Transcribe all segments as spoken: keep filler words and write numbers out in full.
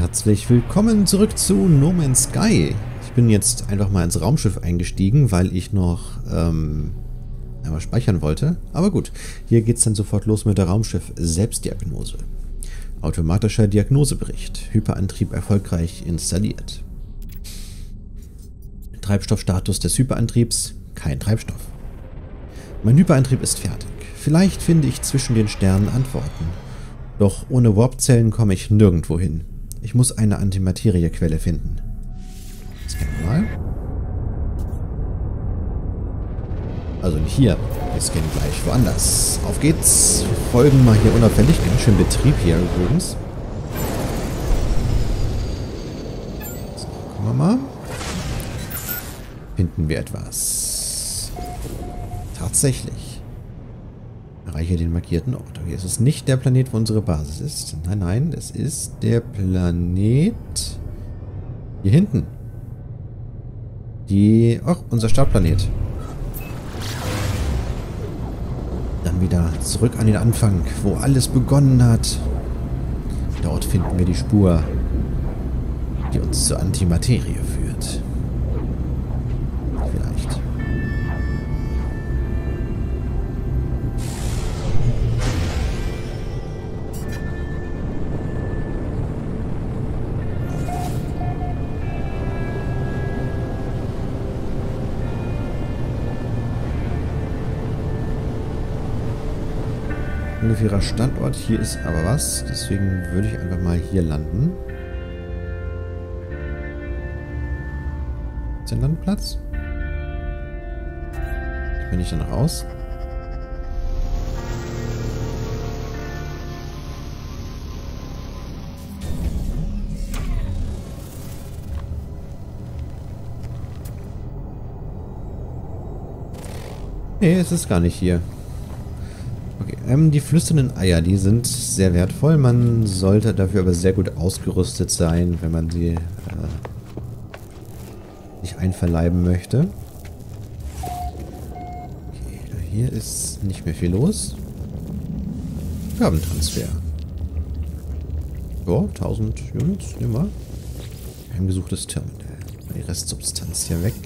herzlich willkommen zurück zu No Man's Sky. Ich bin jetzt einfach mal ins Raumschiff eingestiegen, weil ich noch ähm, einmal speichern wollte. Aber gut, hier geht es dann sofort los mit der Raumschiff-Selbstdiagnose. Automatischer Diagnosebericht. Hyperantrieb erfolgreich installiert. Treibstoffstatus des Hyperantriebs. Kein Treibstoff. Mein Hyperantrieb ist fertig. Vielleicht finde ich zwischen den Sternen Antworten. Doch ohne Warpzellen komme ich nirgendwo hin. Ich muss eine Antimateriequelle finden. Scannen wir mal. Also nicht hier. Wir scannen gleich woanders. Auf geht's. Wir folgen mal hier unauffällig. Ganz schön Betrieb hier übrigens. So, gucken wir mal. Finden wir etwas. Tatsächlich. Erreiche den markierten Ort. Okay, es ist nicht der Planet, wo unsere Basis ist. Nein, nein, es ist der Planet hier hinten. Die, ach, unser Startplanet. Dann wieder zurück an den Anfang, wo alles begonnen hat. Dort finden wir die Spur, die uns zur Antimaterie führt. Vielleicht. Ungefährer Standort. Hier ist aber was. Deswegen würde ich einfach mal hier landen. Ist der Landplatz? Bin ich dann raus? Nee, es ist gar nicht hier. Okay, ähm, die flüsternden Eier, die sind sehr wertvoll. Man sollte dafür aber sehr gut ausgerüstet sein, wenn man sie äh, nicht einverleiben möchte. Okay, hier ist nicht mehr viel los. Gabentransfer. Ja, tausend Units, nehmen wir. Heimgesuchtes Terminal. Die Restsubstanz hier weg.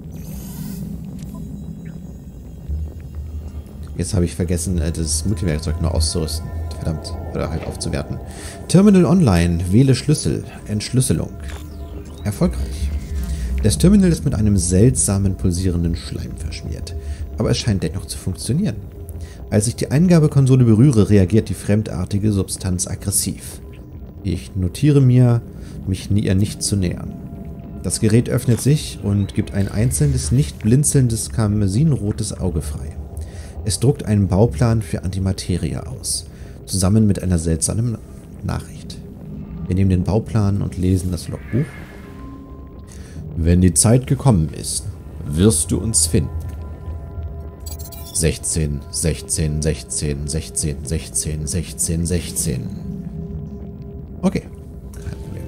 Jetzt habe ich vergessen, das Multiwerkzeug nur auszurüsten. Verdammt. Oder halt aufzuwerten. Terminal online. Wähle Schlüssel. Entschlüsselung. Erfolgreich. Das Terminal ist mit einem seltsamen pulsierenden Schleim verschmiert. Aber es scheint dennoch zu funktionieren. Als ich die Eingabekonsole berühre, reagiert die fremdartige Substanz aggressiv. Ich notiere mir, mich ihr nicht zu nähern. Das Gerät öffnet sich und gibt ein einzelnes, nicht blinzelndes, karmesinrotes Auge frei. Es druckt einen Bauplan für Antimaterie aus, zusammen mit einer seltsamen Nachricht. Wir nehmen den Bauplan und lesen das Logbuch. Wenn die Zeit gekommen ist, wirst du uns finden. sechzehn, sechzehn, sechzehn, sechzehn, sechzehn, sechzehn, sechzehn. Okay, kein Problem.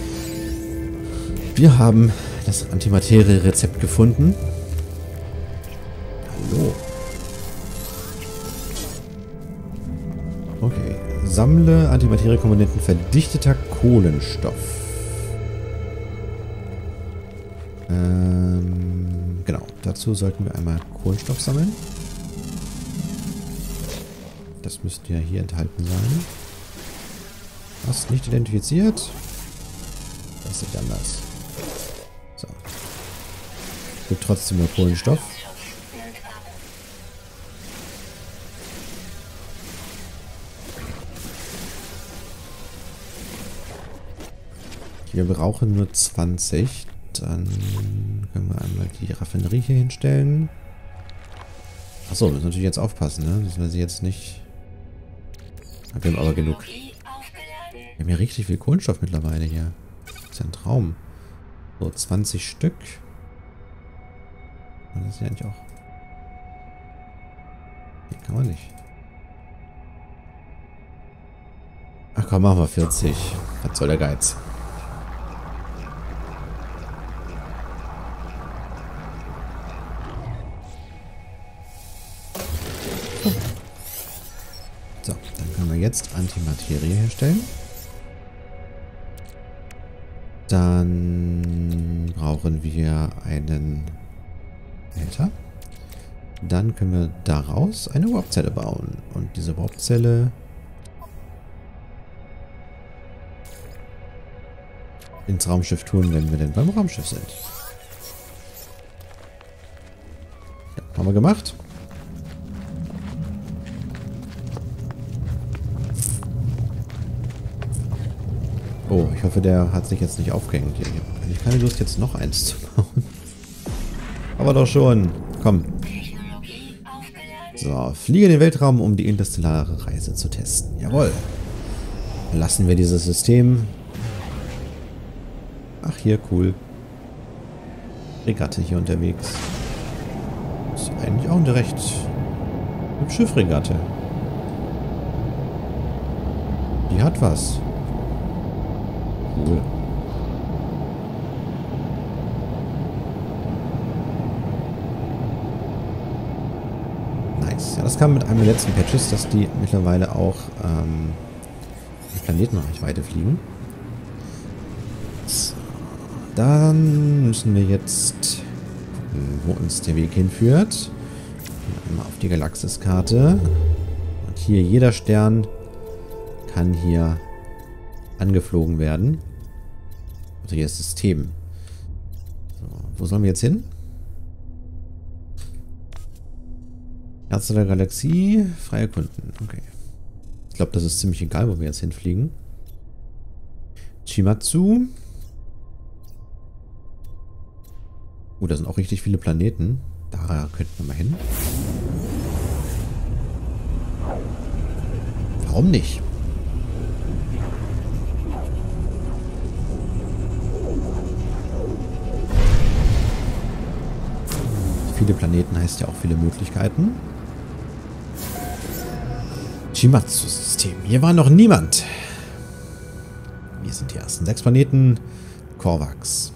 Wir haben das Antimaterie-Rezept gefunden. Hallo. Okay. Sammle Antimateriekomponenten verdichteter Kohlenstoff. Ähm, genau. Dazu sollten wir einmal Kohlenstoff sammeln. Das müsste ja hier enthalten sein. Was? Nicht identifiziert? Das sieht anders. So. Gibt trotzdem nur Kohlenstoff. Wir brauchen nur zwanzig. Dann können wir einmal die Raffinerie hier hinstellen. Achso, müssen wir natürlich jetzt aufpassen, ne? Müssen wir sie jetzt nicht... Wir haben aber genug. Wir haben ja richtig viel Kohlenstoff mittlerweile hier. Das ist ja ein Traum. So, zwanzig Stück. Und das ist ja eigentlich auch... Hier kann man nicht. Ach komm, machen wir vierzig. Was soll der Geiz? So, dann können wir jetzt Antimaterie herstellen. Dann brauchen wir einen Behälter. Dann können wir daraus eine Warpzelle bauen. Und diese Warpzelle ins Raumschiff tun, wenn wir denn beim Raumschiff sind. Ja, haben wir gemacht. Oh, ich hoffe, der hat sich jetzt nicht aufgehängt. Ich habe eigentlich keine Lust, jetzt noch eins zu bauen. Aber doch schon. Komm. So, fliege in den Weltraum, um die interstellare Reise zu testen. Jawohl. Verlassen wir dieses System. Ach, hier, cool. Fregatte hier unterwegs. Ist eigentlich auch eine recht hübsche Fregatte. Die hat was. Cool. Nice. Ja, das kam mit einem der letzten Patches, dass die mittlerweile auch ähm, in Planetenreichweite fliegen. So. Dann müssen wir jetzt gucken, wo uns der Weg hinführt. Einmal auf die Galaxiskarte. Und hier jeder Stern kann hier angeflogen werden. Also hier ist System. So, wo sollen wir jetzt hin? Herz der Galaxie, frei erkunden. Okay. Ich glaube, das ist ziemlich egal, wo wir jetzt hinfliegen. Chimatsu. Oh, da sind auch richtig viele Planeten. Da könnten wir mal hin. Warum nicht? Viele Planeten heißt ja auch viele Möglichkeiten. Chimatsu-System. Hier war noch niemand. Wir sind die ersten sechs Planeten. Korvax.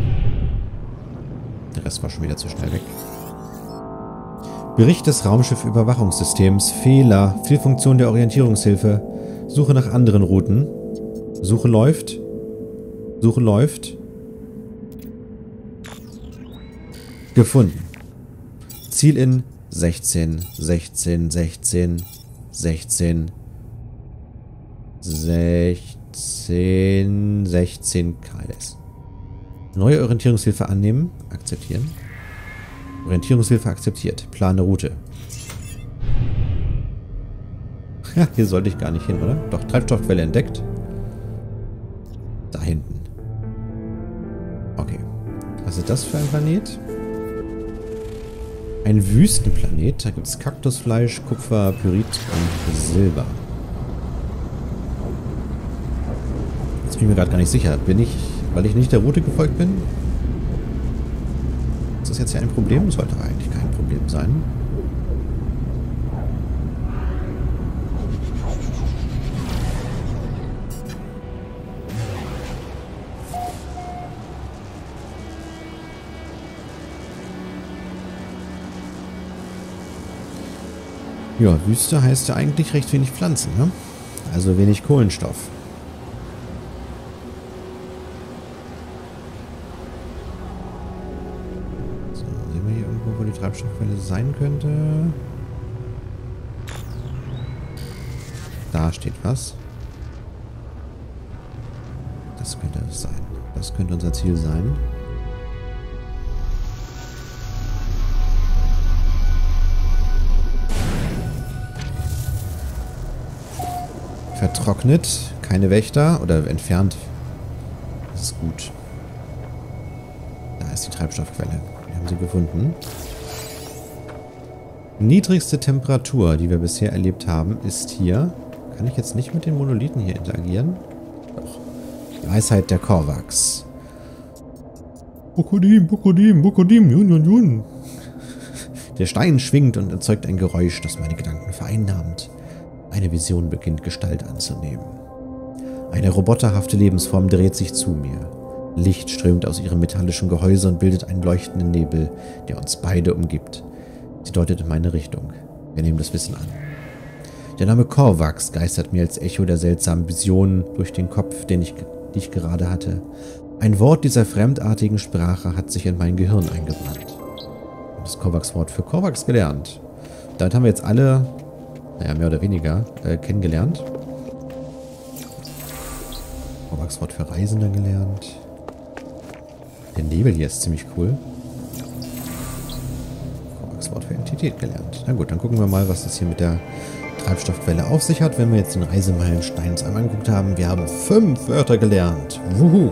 Der Rest war schon wieder zu schnell weg. Bericht des Raumschiff-Überwachungssystems. Fehler. Fehlfunktion der Orientierungshilfe. Suche nach anderen Routen. Suche läuft. Suche läuft. Gefunden. Ziel in sechzehn, sechzehn, sechzehn, sechzehn, sechzehn, sechzehn K L S. Neue Orientierungshilfe annehmen. Akzeptieren. Orientierungshilfe akzeptiert. Plane Route. Ja, hier sollte ich gar nicht hin, oder? Doch, Treibstoffquelle entdeckt. Da hinten. Okay. Was ist das für ein Planet? Ein Wüstenplanet. Da gibt es Kaktusfleisch, Kupfer, Pyrit und Silber. Jetzt bin ich mir gerade gar nicht sicher. Bin ich, weil ich nicht der Route gefolgt bin? Ist das jetzt hier ein Problem? Sollte eigentlich kein Problem sein. Ja, Wüste heißt ja eigentlich recht wenig Pflanzen, ne? Also wenig Kohlenstoff. So, sehen wir hier irgendwo, wo die Treibstoffquelle sein könnte? Da steht was. Das könnte es sein. Das könnte unser Ziel sein. Vertrocknet, keine Wächter oder entfernt. Das ist gut. Da ist die Treibstoffquelle. Wir haben sie gefunden. Niedrigste Temperatur, die wir bisher erlebt haben, ist hier. Kann ich jetzt nicht mit den Monolithen hier interagieren? Doch. Die Weisheit der Korvax. Bokodim, Bokodim, Bokodim, Jun, Jun, Jun. Der Stein schwingt und erzeugt ein Geräusch, das meine Gedanken vereinnahmt. Eine Vision beginnt Gestalt anzunehmen. Eine roboterhafte Lebensform dreht sich zu mir. Licht strömt aus ihrem metallischen Gehäuse und bildet einen leuchtenden Nebel, der uns beide umgibt. Sie deutet in meine Richtung. Wir nehmen das Wissen an. Der Name Korvax geistert mir als Echo der seltsamen Visionen durch den Kopf, den ich, die ich gerade hatte. Ein Wort dieser fremdartigen Sprache hat sich in mein Gehirn eingebrannt. Das Korvax-Wort für Korvax gelernt. Damit haben wir jetzt alle, naja, mehr oder weniger, äh, kennengelernt. Korvax-Wort für Reisender gelernt. Der Nebel hier ist ziemlich cool. Korvax-Wort für Entität gelernt. Na gut, dann gucken wir mal, was das hier mit der Treibstoffquelle auf sich hat, wenn wir jetzt den Reisemeilenstein uns einmal angeguckt haben. Wir haben fünf Wörter gelernt. Wuhu!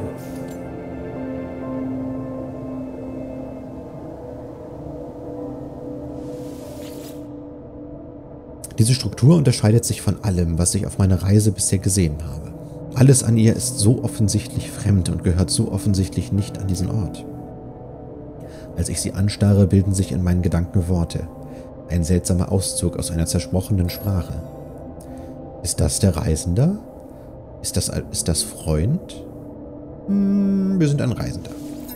Diese Struktur unterscheidet sich von allem, was ich auf meiner Reise bisher gesehen habe. Alles an ihr ist so offensichtlich fremd und gehört so offensichtlich nicht an diesen Ort. Als ich sie anstarre, bilden sich in meinen Gedanken Worte. Ein seltsamer Auszug aus einer zersprochenen Sprache. Ist das der Reisender? Ist das, ist das Freund? Hm, wir sind ein Reisender.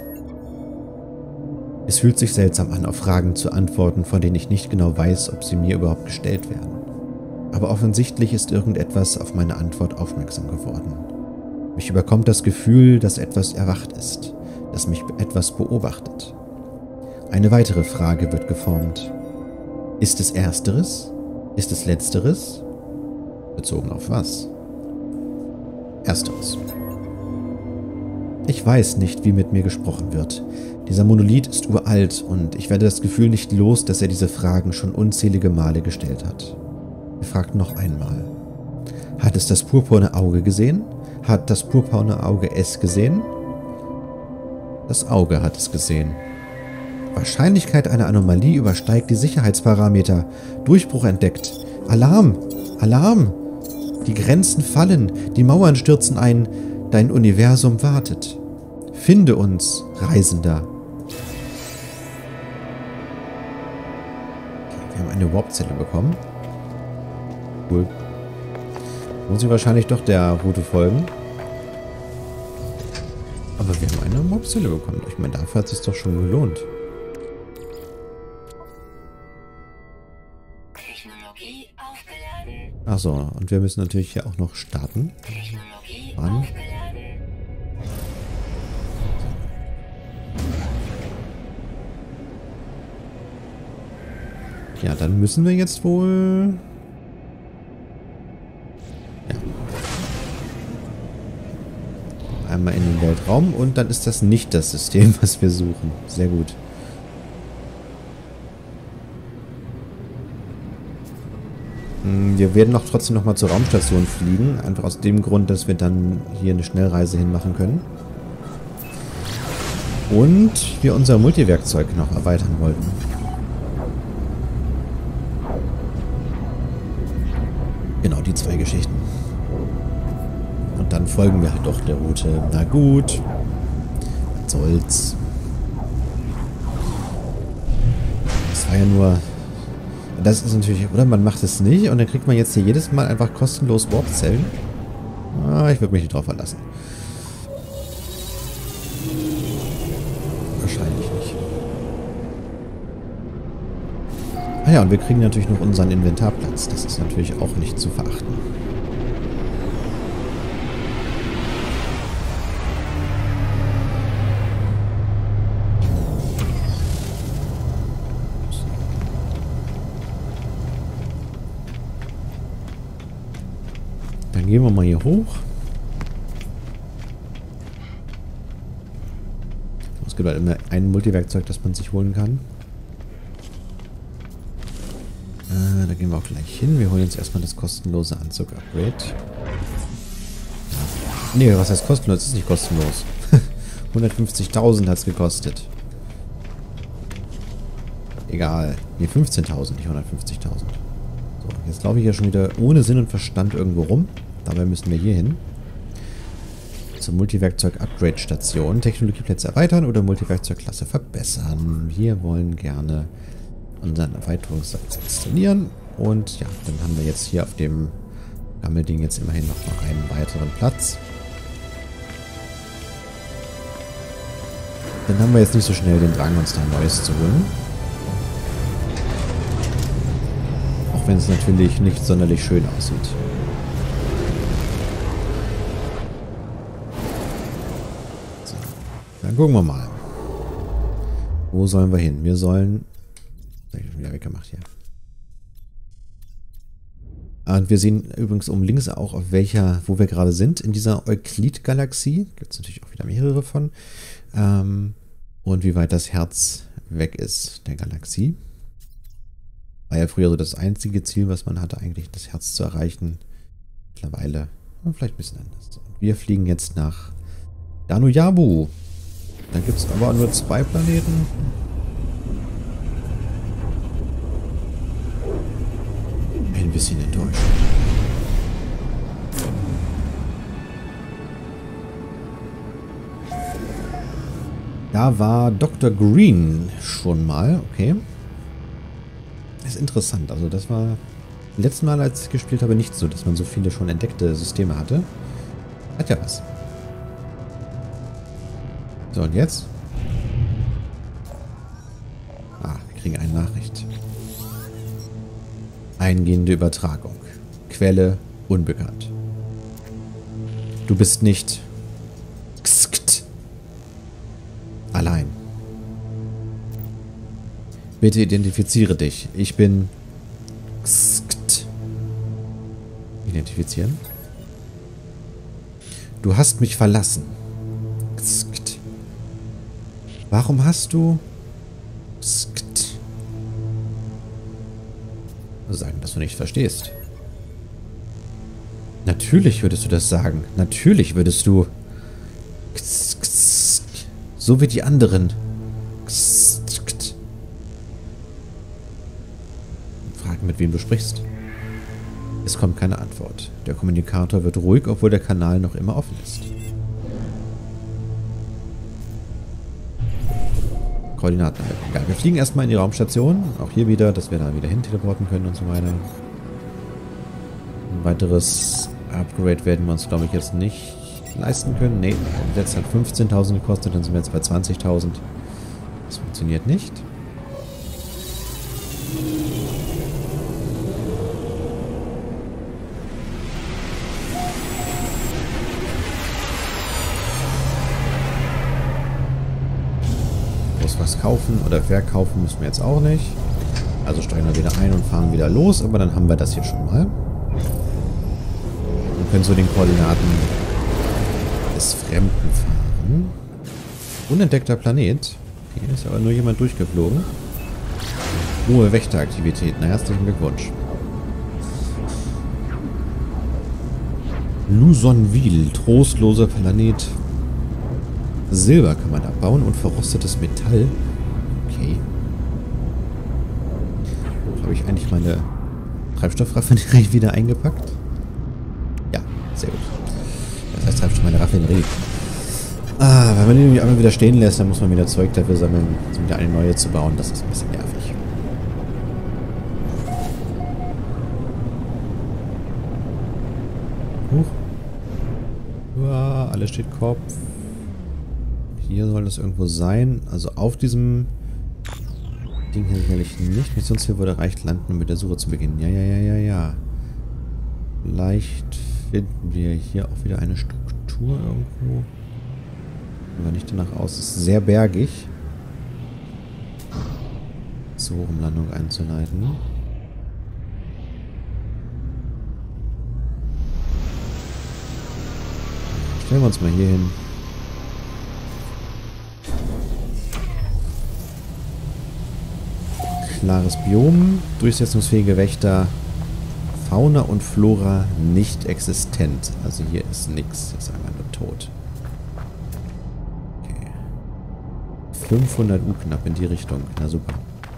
Es fühlt sich seltsam an, auf Fragen zu antworten, von denen ich nicht genau weiß, ob sie mir überhaupt gestellt werden. Aber offensichtlich ist irgendetwas auf meine Antwort aufmerksam geworden. Mich überkommt das Gefühl, dass etwas erwacht ist, dass mich etwas beobachtet. Eine weitere Frage wird geformt. Ist es Ersteres? Ist es Letzteres? Bezogen auf was? Ersteres. Ich weiß nicht, wie mit mir gesprochen wird. Dieser Monolith ist uralt und ich werde das Gefühl nicht los, dass er diese Fragen schon unzählige Male gestellt hat. Er fragt noch einmal. Hat es das purpurne Auge gesehen? Hat das purpurne Auge es gesehen? Das Auge hat es gesehen. Wahrscheinlichkeit einer Anomalie übersteigt die Sicherheitsparameter. Durchbruch entdeckt. Alarm! Alarm! Die Grenzen fallen, die Mauern stürzen ein, dein Universum wartet. Finde uns, Reisender. Okay, wir haben eine Warp-Zelle bekommen. Cool. Muss ich wahrscheinlich doch der Route folgen. Aber wir haben eine Warp-Zelle bekommen. Ich meine, dafür hat es sich doch schon gelohnt. Technologie aufgeladen. Achso, und wir müssen natürlich hier auch noch starten. Technologie Wann? aufgeladen. Ja, dann müssen wir jetzt wohl... Ja. Einmal in den Weltraum und dann ist das nicht das System, was wir suchen. Sehr gut. Wir werden noch trotzdem noch mal zur Raumstation fliegen. Einfach aus dem Grund, dass wir dann hier eine Schnellreise hinmachen können. Und wir unser Multiwerkzeug noch erweitern wollten. Genau, die zwei Geschichten. Und dann folgen wir halt doch der Route. Na gut. Was soll's. Das war ja nur... Das ist natürlich... Oder man macht es nicht und dann kriegt man jetzt hier jedes Mal einfach kostenlos Warp-Zellen. Ah, ich würde mich nicht drauf verlassen. Wahrscheinlich nicht. Ah ja, und wir kriegen natürlich noch unseren Inventarplatz. Das ist natürlich auch nicht zu verachten. Dann gehen wir mal hier hoch. Es gibt halt immer ein Multiwerkzeug, das man sich holen kann. Äh, da gehen wir auch gleich hin. Wir holen jetzt erstmal das kostenlose Anzug-Upgrade. Nee, was heißt kostenlos? Das ist nicht kostenlos. hundertfünfzigtausend hat es gekostet. Egal. Nee, fünfzehntausend, nicht hundertfünfzigtausend. So, jetzt laufe ich ja schon wieder ohne Sinn und Verstand irgendwo rum. Dabei müssen wir hier hin. Zur Multiwerkzeug-Upgrade-Station. Technologieplätze erweitern oder Multiwerkzeugklasse verbessern. Wir wollen gerne unseren Erweiterungssatz installieren. Und ja, dann haben wir jetzt hier auf dem Gammelding jetzt immerhin noch mal einen weiteren Platz. Dann haben wir jetzt nicht so schnell den Drang, uns da ein neues zu holen. Auch wenn es natürlich nicht sonderlich schön aussieht. So, Dann gucken wir mal. Wo sollen wir hin? Wir sollen... Das habe ich wieder weggemacht hier. Und wir sehen übrigens oben links auch, auf welcher, wo wir gerade sind, in dieser Euklid-Galaxie. Gibt es natürlich auch wieder mehrere von. Ähm, und wie weit das Herz weg ist der Galaxie. War ja früher so das einzige Ziel, was man hatte, eigentlich das Herz zu erreichen. Mittlerweile vielleicht ein bisschen anders. Wir fliegen jetzt nach Danuyabu. Da gibt es aber nur zwei Planeten. Ein bisschen enttäuscht. Da war Doktor Green schon mal. Okay. Das ist interessant. Also das war letzten Mal, als ich gespielt habe, nicht so, dass man so viele schon entdeckte Systeme hatte. Hat ja was. So, und jetzt? Ah, wir kriegen eine Nachricht. Eingehende Übertragung. Quelle unbekannt. Du bist nicht Xkt. Allein. Bitte identifiziere dich. Ich bin Xkt. Identifizieren. Du hast mich verlassen. Xkt. Warum hast du Xkt. Sagen, dass du nicht verstehst. Natürlich würdest du das sagen. Natürlich würdest du so wie die anderen. Fragen, mit wem du sprichst. Es kommt keine Antwort. Der Kommunikator wird ruhig, obwohl der Kanal noch immer offen ist. Koordinaten halten. Egal, wir fliegen erstmal in die Raumstation. Auch hier wieder, dass wir da wieder hin teleporten können und so weiter. Ein weiteres Upgrade werden wir uns, glaube ich, jetzt nicht leisten können. Ne, jetzt hat fünfzehntausend gekostet, dann sind wir jetzt bei zwanzigtausend. Das funktioniert nicht. Was kaufen oder verkaufen müssen wir jetzt auch nicht. Also steigen wir wieder ein und fahren wieder los, aber dann haben wir das hier schon mal. Und können so den Koordinaten des Fremden fahren. Unentdeckter Planet. Okay, ist aber nur jemand durchgeflogen. Hohe Wächteraktivität. Na, herzlichen Glückwunsch. Luzonville, trostloser Planet. Silber kann man abbauen und verrostetes Metall. Okay. Habe ich eigentlich meine Treibstoffraffinerie wieder eingepackt? Ja, sehr gut. Das heißt Treibstoff meine Raffinerie. Ah, wenn man die nämlich einmal wieder stehen lässt, dann muss man wieder Zeug dafür sammeln, um wieder eine neue zu bauen. Das ist ein bisschen nervig. Huch. Uah, alles steht Kopf. Hier soll das irgendwo sein. Also auf diesem Ding hier sicherlich nicht. Missionsziel wurde erreicht, landen, um mit der Suche zu beginnen. Ja, ja, ja, ja, ja. Vielleicht finden wir hier auch wieder eine Struktur irgendwo. Aber nicht danach aus. Es ist sehr bergig. So, um Landung einzuleiten. Stellen wir uns mal hier hin. Klares Biom, durchsetzungsfähige Wächter, Fauna und Flora nicht existent. Also hier ist nichts, ist einfach nur tot. Okay. fünfhundert U knapp in die Richtung. Na super.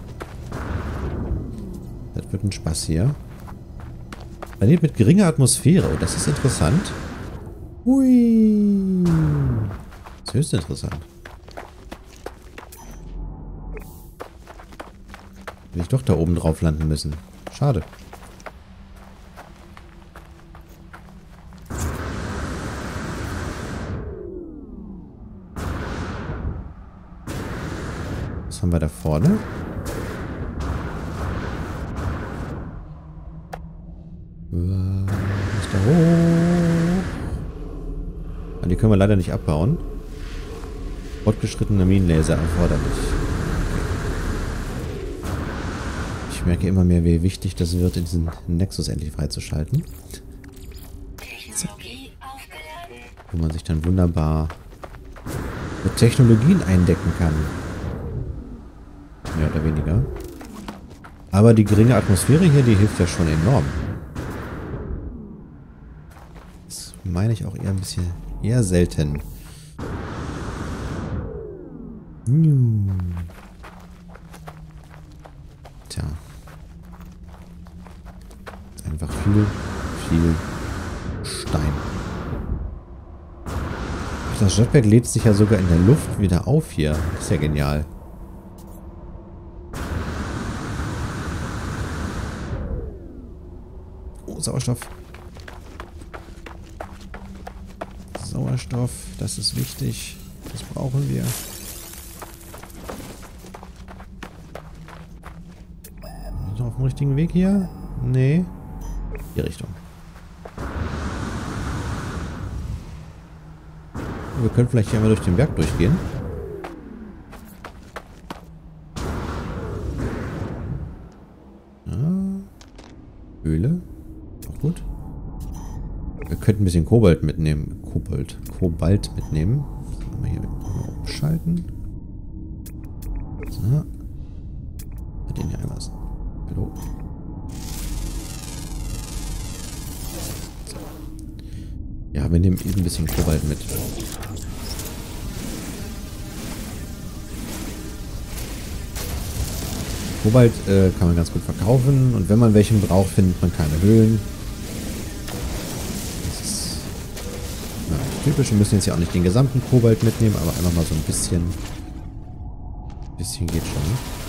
Das wird ein Spaß hier. Planet mit geringer Atmosphäre. Oh, das ist interessant. Hui. Das ist höchst interessant. Will ich doch da oben drauf landen müssen. Schade. Was haben wir da vorne? Was ist da hoch? Die können wir leider nicht abbauen. Fortgeschrittener Minenlaser erforderlich. Ich merke immer mehr, wie wichtig das wird, diesen Nexus endlich freizuschalten. Technologie aufgeladen. Wo man sich dann wunderbar mit Technologien eindecken kann. Mehr oder weniger. Aber die geringe Atmosphäre hier, die hilft ja schon enorm. Das meine ich auch eher ein bisschen eher selten. Tja. Einfach viel, viel Stein. Das Jetpack lädt sich ja sogar in der Luft wieder auf hier. Das ist ja genial. Oh, Sauerstoff. Sauerstoff, das ist wichtig. Das brauchen wir. Sind wir auf dem richtigen Weg hier? Nee. Die Richtung. Wir können vielleicht hier einmal durch den Berg durchgehen. Ja. Höhle. Auch gut. Wir könnten ein bisschen Kobalt mitnehmen. Kobalt. Kobalt mitnehmen. Mal hier umschalten. So. Den hier einmal. Hallo. So. Ja, wir nehmen eben ein bisschen Kobalt mit. Kobalt äh, kann man ganz gut verkaufen und wenn man welchen braucht, findet man keine Höhlen. Das ist ja, typisch. Wir müssen jetzt ja auch nicht den gesamten Kobalt mitnehmen, aber einfach mal so ein bisschen. Ein bisschen geht schon.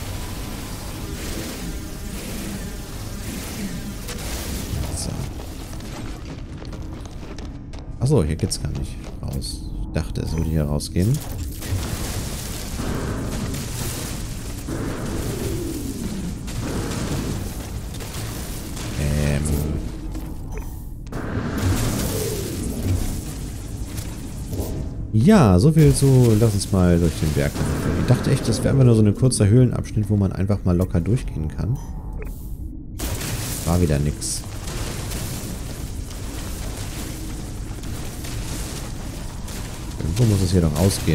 So. Achso, hier geht's gar nicht raus. Ich dachte, es würde hier rausgehen. Ja, so viel zu, lass uns mal durch den Berg. Ich dachte echt, das wäre einfach nur so ein kurzer Höhlenabschnitt, wo man einfach mal locker durchgehen kann. War wieder nix. Irgendwo muss es hier doch ausgehen.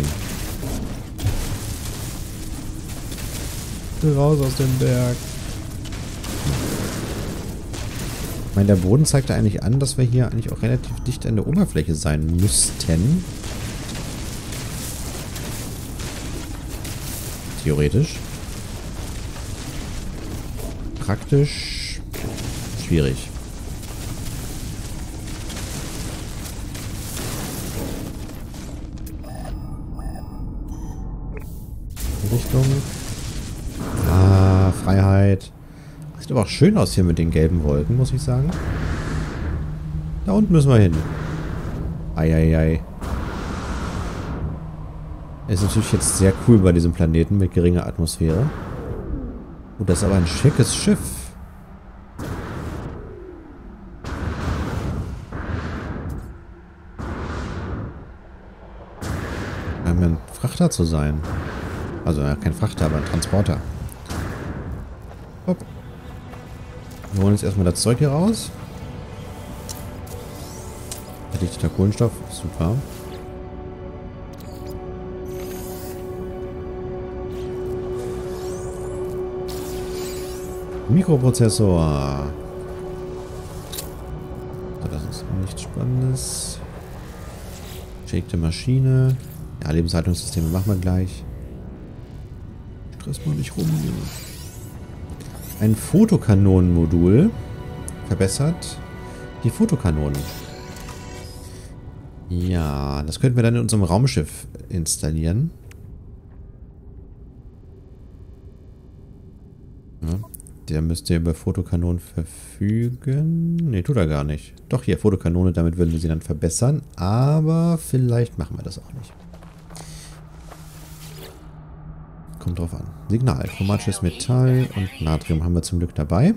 Raus aus dem Berg. Ich meine, der Boden zeigt eigentlich an, dass wir hier eigentlich auch relativ dicht an der Oberfläche sein müssten. Theoretisch. Praktisch schwierig. Richtung. Ah, Freiheit. Sieht aber auch schön aus hier mit den gelben Wolken, muss ich sagen. Da unten müssen wir hin. Eieiei. Ist natürlich jetzt sehr cool bei diesem Planeten mit geringer Atmosphäre. Oh, das ist aber ein schickes Schiff. Scheint mir ein Frachter zu sein. Also ja, kein Frachter, aber ein Transporter. Hopp. Wir holen jetzt erstmal das Zeug hier raus. Verdichteter Kohlenstoff. Super. Mikroprozessor. So, das ist nichts Spannendes. Schäkte Maschine. Ja, Lebenshaltungssysteme machen wir gleich. Stress mal nicht rum. Ein Fotokanonenmodul. Verbessert die Fotokanonen. Ja, das könnten wir dann in unserem Raumschiff installieren. Ja. Der müsste über Fotokanonen verfügen. Ne, tut er gar nicht. Doch, hier, Fotokanone, damit würden wir sie dann verbessern. Aber vielleicht machen wir das auch nicht. Kommt drauf an. Signal, chromatisches Metall und Natrium haben wir zum Glück dabei.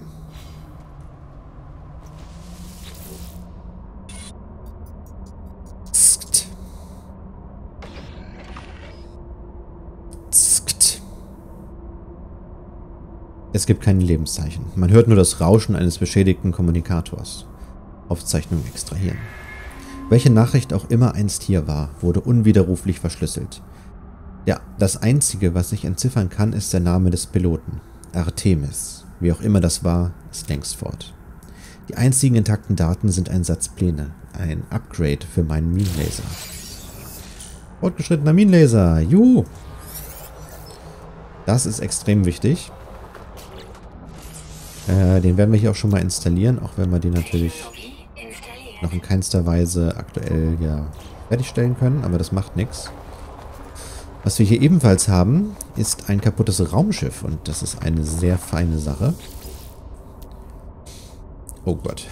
Es gibt keine Lebenszeichen. Man hört nur das Rauschen eines beschädigten Kommunikators. Aufzeichnung extrahieren. Welche Nachricht auch immer einst hier war, wurde unwiderruflich verschlüsselt. Ja, das Einzige, was ich entziffern kann, ist der Name des Piloten. Artemis. Wie auch immer das war, ist längst fort. Die einzigen intakten Daten sind ein Satz Pläne. Ein Upgrade für meinen Minenlaser. Fortgeschrittener Minenlaser. Juhu! Das ist extrem wichtig. Äh, den werden wir hier auch schon mal installieren, auch wenn wir den natürlich noch in keinster Weise aktuell ja fertigstellen können, aber das macht nichts. Was wir hier ebenfalls haben, ist ein kaputtes Raumschiff und das ist eine sehr feine Sache. Oh Gott.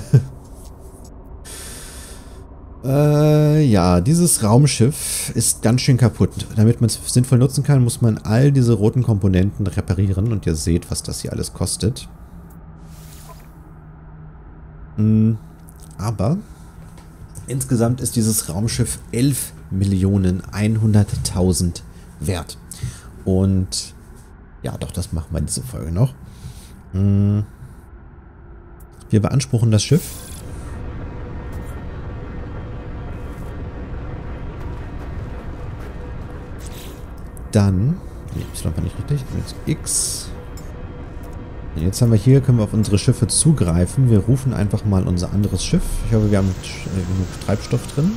äh, ja, dieses Raumschiff ist ganz schön kaputt. Damit man es sinnvoll nutzen kann, muss man all diese roten Komponenten reparieren und ihr seht, was das hier alles kostet. Mhm. Aber insgesamt ist dieses Raumschiff elf Millionen hunderttausend wert. Und ja, doch, das machen wir in dieser Folge noch. Wir beanspruchen das Schiff. Dann, nee, Y war nicht richtig, jetzt X. Jetzt haben wir hier, können wir auf unsere Schiffe zugreifen. Wir rufen einfach mal unser anderes Schiff. Ich hoffe, wir haben genug Treibstoff drin.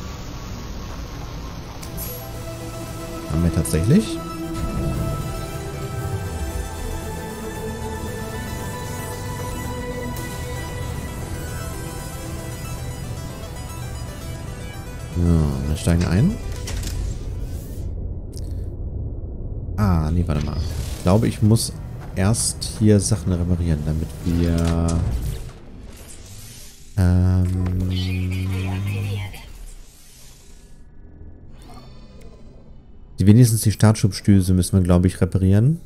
Haben wir tatsächlich. Ja, wir steigen ein. Ah, nee, warte mal. Ich glaube, ich muss erst hier Sachen reparieren, damit wir ähm, die wenigstens die Startschubsdüse müssen wir, glaube ich, reparieren.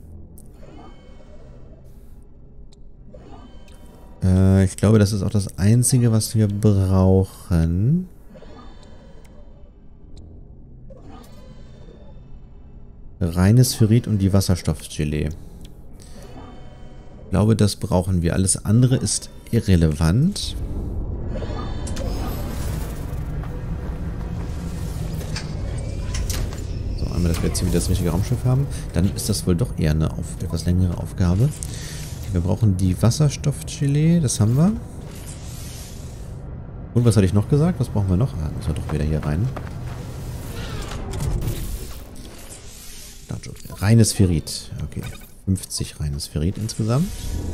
Äh, ich glaube, das ist auch das Einzige, was wir brauchen. Reines Ferrit und die Wasserstoffgelee. Ich glaube, das brauchen wir. Alles andere ist irrelevant. So, einmal, dass wir jetzt hier wieder das richtige Raumschiff haben. Dann ist das wohl doch eher eine auf, etwas längere Aufgabe. Wir brauchen die Wasserstoffgelee. Das haben wir. Und was hatte ich noch gesagt? Was brauchen wir noch? Ah, müssen wir doch wieder hier rein. Reines Ferrit. Okay. fünfzig reines Ferrit insgesamt.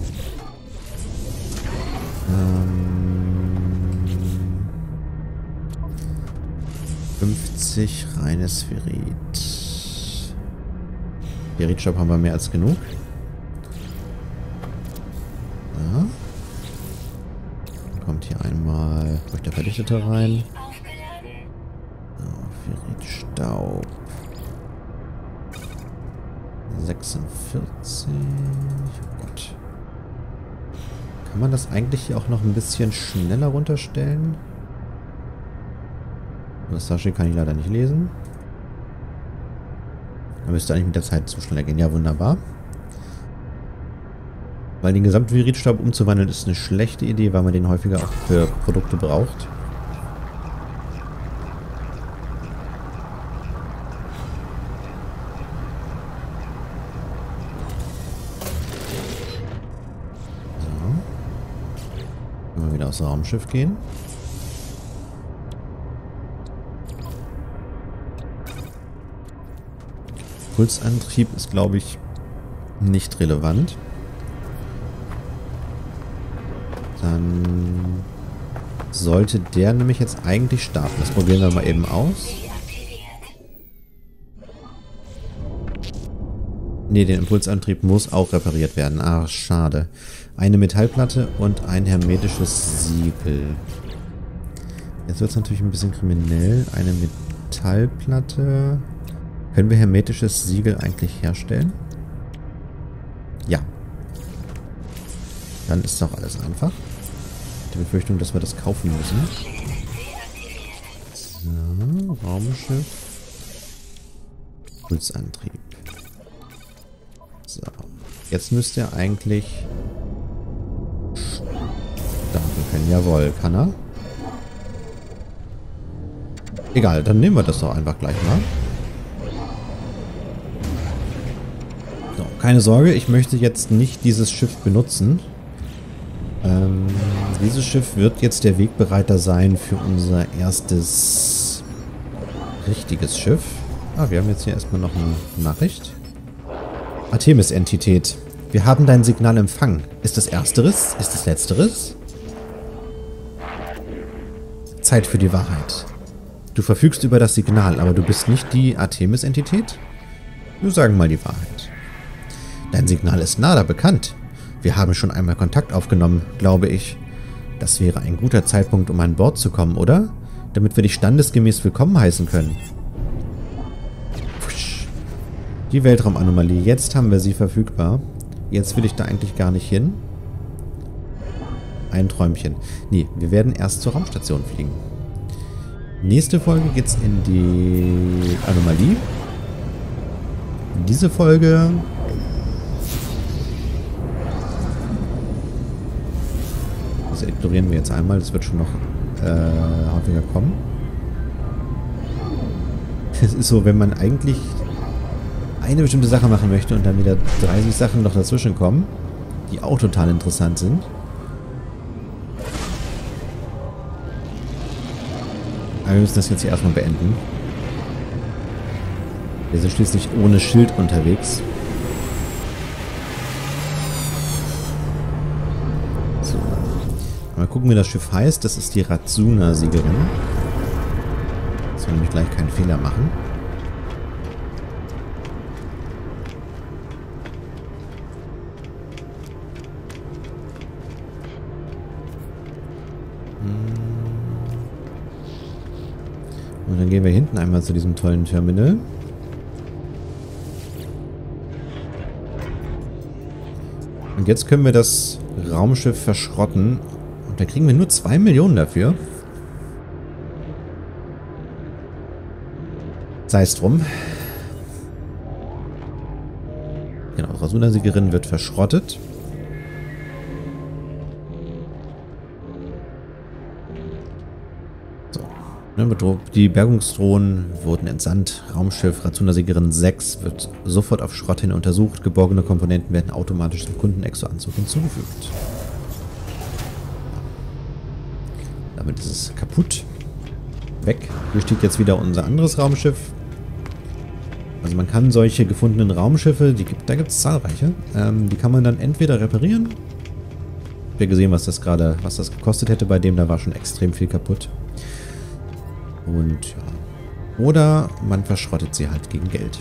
Ähm, fünfzig reines Ferrit. Ferritstoff haben wir mehr als genug. Ja. Dann kommt hier einmal durch der Verdichtete rein. So, Ferritstaub. sechsundvierzig. Oh Gott. Kann man das eigentlich hier auch noch ein bisschen schneller runterstellen? Das Sashi kann ich leider nicht lesen. Da müsste eigentlich mit der Zeit zu schneller gehen. Ja, wunderbar. Weil den gesamten Ferritstaub umzuwandeln ist eine schlechte Idee, weil man den häufiger auch für Produkte braucht. Aufs Raumschiff gehen. Pulsantrieb ist, glaube ich, nicht relevant. Dann sollte der nämlich jetzt eigentlich starten. Das probieren wir mal eben aus. Ne, den Impulsantrieb muss auch repariert werden. Ah, schade. Eine Metallplatte und ein hermetisches Siegel. Jetzt wird es natürlich ein bisschen kriminell. Eine Metallplatte. Können wir hermetisches Siegel eigentlich herstellen? Ja. Dann ist doch alles einfach. Die Befürchtung, dass wir das kaufen müssen. So, Raumschiff. Pulsantrieb. So. Jetzt müsste er eigentlich starten können. Jawohl, kann er. Egal, dann nehmen wir das doch einfach gleich mal. So, keine Sorge, ich möchte jetzt nicht dieses Schiff benutzen. Ähm, dieses Schiff wird jetzt der Wegbereiter sein für unser erstes richtiges Schiff. Ah, wir haben jetzt hier erstmal noch eine Nachricht. Artemis-Entität. Wir haben dein Signal empfangen. Ist es ersteres? Ist es letzteres? Zeit für die Wahrheit. Du verfügst über das Signal, aber du bist nicht die Artemis-Entität? Wir sagen mal die Wahrheit. Dein Signal ist Nada bekannt. Wir haben schon einmal Kontakt aufgenommen, glaube ich. Das wäre ein guter Zeitpunkt, um an Bord zu kommen, oder? Damit wir dich standesgemäß willkommen heißen können. Pfusch. Die Weltraumanomalie. Jetzt haben wir sie verfügbar. Jetzt will ich da eigentlich gar nicht hin. Ein Träumchen. Nee, wir werden erst zur Raumstation fliegen. Nächste Folge geht's in die Anomalie. Diese Folge... Das ignorieren wir jetzt einmal. Das wird schon noch äh, häufiger kommen. Es ist so, wenn man eigentlich eine bestimmte Sache machen möchte und dann wieder dreißig Sachen noch dazwischen kommen, die auch total interessant sind. Aber wir müssen das jetzt hier erstmal beenden. Wir sind schließlich ohne Schild unterwegs. So. Mal gucken, wie das Schiff heißt. Das ist die Razuna-Siegerin. Dass wir nämlich gleich keinen Fehler machen. Und dann gehen wir hinten einmal zu diesem tollen Terminal. Und jetzt können wir das Raumschiff verschrotten. Und da kriegen wir nur zwei Millionen dafür. Sei es drum. Genau, Razuna-Siegerin wird verschrottet. Die Bergungsdrohnen wurden entsandt. Raumschiff Razuna-Siegerin sechs wird sofort auf Schrott hin untersucht. Geborgene Komponenten werden automatisch zum Kundenexo-Anzug hinzugefügt. Damit ist es kaputt. Weg. Hier steht jetzt wieder unser anderes Raumschiff. Also man kann solche gefundenen Raumschiffe, die gibt, da gibt es zahlreiche, ähm, die kann man dann entweder reparieren. Ich habe gesehen, was das gerade, was das gekostet hätte bei dem, da war schon extrem viel kaputt. Und ja. Oder man verschrottet sie halt gegen Geld.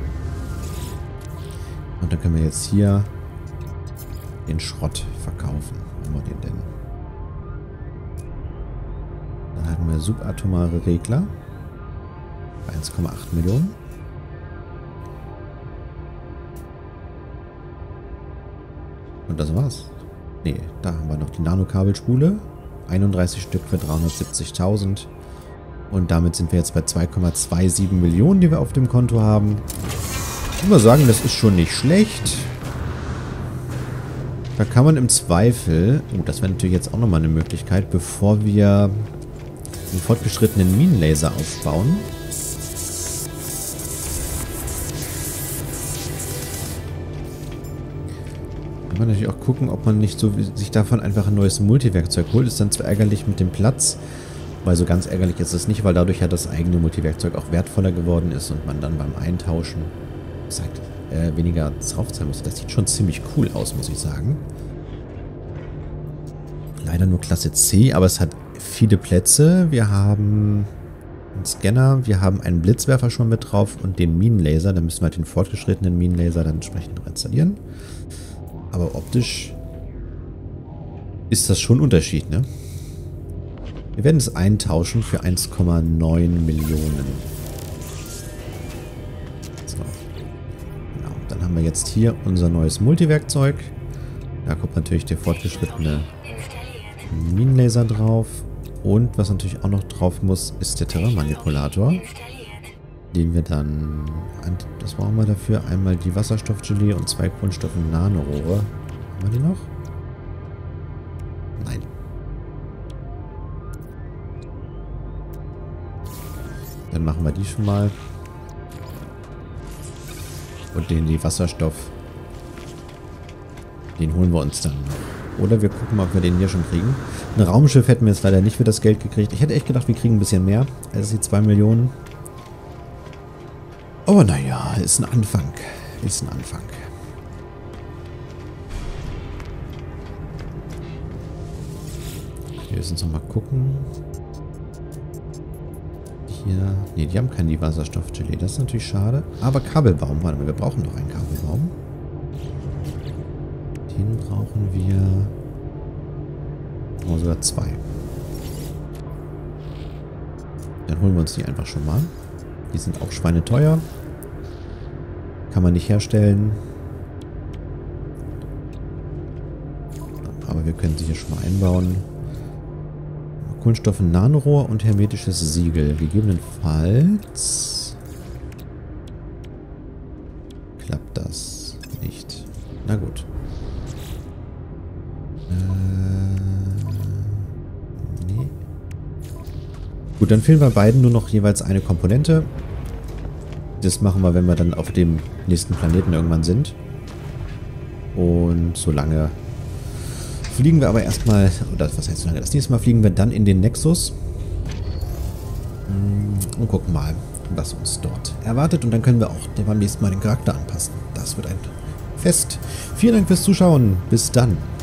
Und dann können wir jetzt hier den Schrott verkaufen. Wo haben wir den denn? Dann hatten wir subatomare Regler. eins Komma acht Millionen. Und das war's. Ne, da haben wir noch die Nanokabelspule. einunddreißig Stück für dreihundertsiebzigtausend. Und damit sind wir jetzt bei zwei Komma siebenundzwanzig Millionen, die wir auf dem Konto haben. Ich würde mal sagen, das ist schon nicht schlecht. Da kann man im Zweifel... Oh, das wäre natürlich jetzt auch nochmal eine Möglichkeit, bevor wir den fortgeschrittenen Minenlaser aufbauen. Kann man natürlich auch gucken, ob man nicht so sich davon einfach ein neues Multiwerkzeug holt. Ist dann zwar ärgerlich mit dem Platz, weil so ganz ärgerlich ist es nicht, weil dadurch ja das eigene Multiwerkzeug auch wertvoller geworden ist und man dann beim Eintauschen sagt, äh, weniger draufzahlen muss. Das sieht schon ziemlich cool aus, muss ich sagen. Leider nur Klasse C, aber es hat viele Plätze. Wir haben einen Scanner, wir haben einen Blitzwerfer schon mit drauf und den Minenlaser. Da müssen wir halt den fortgeschrittenen Minenlaser dann entsprechend noch installieren. Aber optisch ist das schon ein Unterschied, ne? Wir werden es eintauschen für eins Komma neun Millionen. So. Genau. Dann haben wir jetzt hier unser neues Multiwerkzeug. Da kommt natürlich der fortgeschrittene Minenlaser drauf. Und was natürlich auch noch drauf muss, ist der Terrainmanipulator. Den wir dann... Das brauchen wir dafür. Einmal die Wasserstoffgelee und zwei Kohlenstoff-Nanorohre. Haben wir die noch? Nein. Dann machen wir die schon mal. Und den die Wasserstoff. Den holen wir uns dann noch. Oder wir gucken mal, ob wir den hier schon kriegen. Ein Raumschiff hätten wir jetzt leider nicht für das Geld gekriegt. Ich hätte echt gedacht, wir kriegen ein bisschen mehr als die zwei Millionen. Aber naja, ist ein Anfang. Ist ein Anfang. Hier müssen wir uns nochmal gucken. Hier. Ne, die haben keinen Wasserstoffgelee. Das ist natürlich schade. Aber Kabelbaum. Warte mal, wir brauchen noch einen Kabelbaum. Den brauchen wir. Oh, sogar zwei. Dann holen wir uns die einfach schon mal. Die sind auch schweineteuer. Kann man nicht herstellen. Aber wir können sie hier schon mal einbauen. Kohlenstoff, Nanorohr und hermetisches Siegel. Gegebenenfalls klappt das nicht. Na gut. Äh, nee. Gut, dann fehlen bei beiden nur noch jeweils eine Komponente. Das machen wir, wenn wir dann auf dem nächsten Planeten irgendwann sind. Und solange fliegen wir aber erstmal, oder was heißt solange? Das nächste Mal fliegen wir dann in den Nexus. Und gucken mal, was uns dort erwartet. Und dann können wir auch beim nächsten Mal den Charakter anpassen. Das wird ein Fest. Vielen Dank fürs Zuschauen. Bis dann.